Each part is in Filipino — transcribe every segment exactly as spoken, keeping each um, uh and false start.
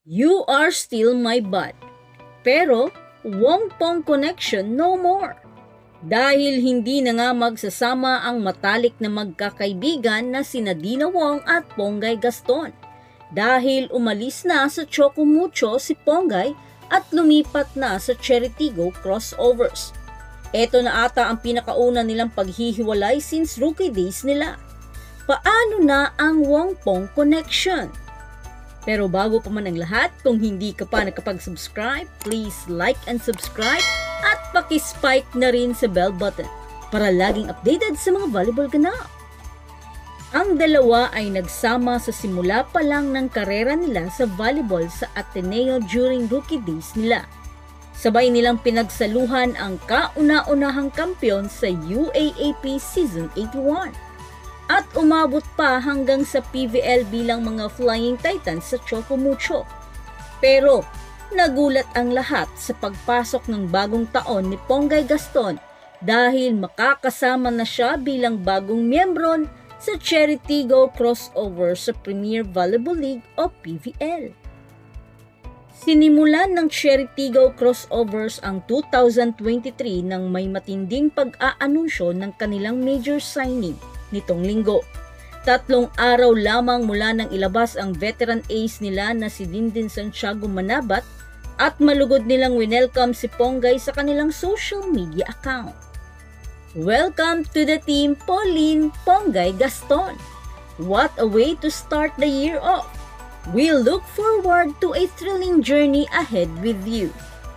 You are still my bud. Pero, Wong Pong connection no more. Dahil hindi na nga magsasama ang matalik na magkakaibigan na sina Dina Wong at Ponggay Gaston. Dahil umalis na sa Choco Mucho si Ponggay at lumipat na sa Cheritigo crossovers. Ito na ata ang pinakauna nilang paghihiwalay since rookie days nila. Paano na ang Wong Pong connection? Pero bago pa man ang lahat, kung hindi ka pa nakapag-subscribe, please like and subscribe at paki-spike na rin sa bell button para laging updated sa mga volleyball ganap. Ang dalawa ay nagsama sa simula pa lang ng karera nila sa volleyball sa Ateneo during rookie days nila. Sabay nilang pinagsaluhan ang kauna-unahang kampiyon sa U A A P Season eighty-one. At umabot pa hanggang sa P V L bilang mga Flying Titans sa Choco Mucho. Pero nagulat ang lahat sa pagpasok ng bagong taon ni Ponggay Gaston dahil makakasama na siya bilang bagong miyembro sa Cheritigo crossover sa Premier Volleyball League o P V L. Sinimulan ng Cheritigo crossovers ang two thousand twenty-three nang may matinding pag-aanunsyo ng kanilang major signing nitong linggo. Tatlong araw lamang mula nang ilabas ang veteran ace nila na si Dindin Santiago Manabat at malugod nilang winelcome si Ponggay sa kanilang social media account. Welcome to the team, Pauline Ponggay Gaston. What a way to start the year off. We look forward to a thrilling journey ahead with you.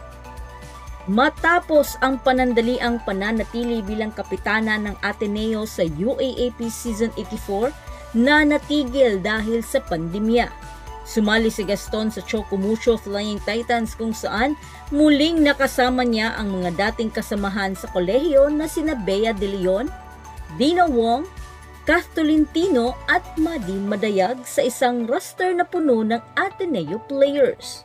Matapos ang panandaliang pananatili bilang kapitana ng Ateneo sa U A A P Season eighty-four na natigil dahil sa pandemya. Sumali si Gaston sa Choco Mucho Flying Titans kung saan muling nakasama niya ang mga dating kasamahan sa kolehiyo na sina Bea De Leon, Dina Wong, Kath Tolentino at Madine Madayag sa isang roster na puno ng Ateneo players.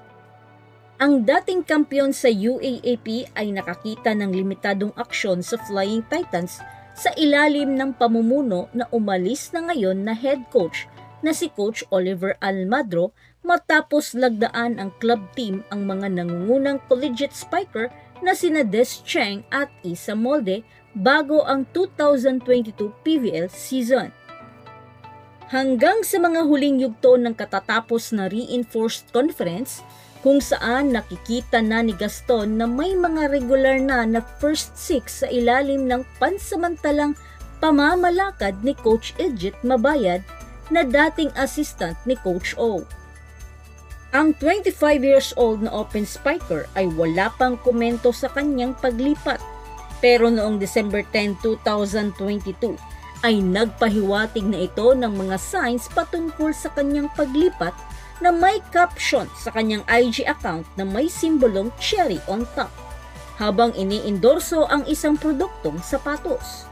Ang dating kampiyon sa U A A P ay nakakita ng limitadong aksyon sa Flying Titans sa ilalim ng pamumuno na umalis na ngayon na head coach na si Coach Oliver Almadro matapos lagdaan ang club team ang mga nangungunang collegiate spiker na sina Des Cheng at Isa Molde bago ang two thousand twenty-two P V L season. Hanggang sa mga huling yugto ng katatapos na reinforced conference, kung saan nakikita na ni Gaston na may mga regular na na first six sa ilalim ng pansamantalang pamamalakad ni Coach Ejit Mabayad na dating assistant ni Coach O. Ang twenty-five years old na open spiker ay wala pang komento sa kanyang paglipat. Pero noong December tenth, two thousand twenty-two ay nagpahiwatig na ito ng mga signs patungkol sa kanyang paglipat na may caption sa kanyang I G account na may simbolong cherry on top, habang iniendorso ang isang produktong sapatos.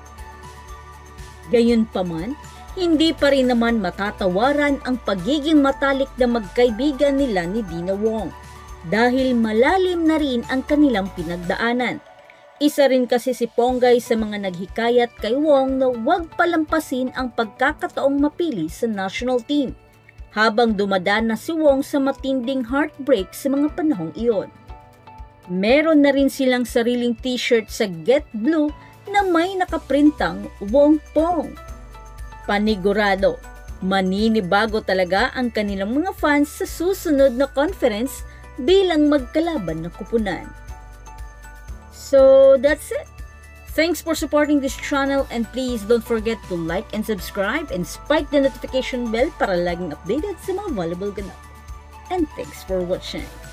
Gayunpaman, hindi pa rin naman matatawaran ang pagiging matalik na magkaibigan nila ni Dina Wong, dahil malalim na rin ang kanilang pinagdaanan. Isa rin kasi si Ponggay sa mga naghikayat kay Wong na huwag palampasin ang pagkakataong mapili sa national team, habang dumadaan na si Wong sa matinding heartbreak sa mga panahong iyon. Meron na rin silang sariling t-shirt sa Get Blue na may nakaprintang Wong Pong. Panigurado, maninibago talaga ang kanilang mga fans sa susunod na conference bilang magkalaban na kupunan. So that's it. Thanks for supporting this channel and please don't forget to like and subscribe and spike the notification bell para laging updated sa mga volleyball ganap. And thanks for watching.